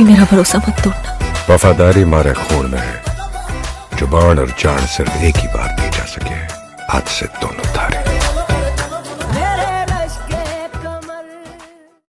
कभी मेरा भरोसा मत तोड़ना। वफादारी मारे खून में है, जुबान और जान सिर्फ एक ही बार दी जा सके, हाथ से दोनों धारे।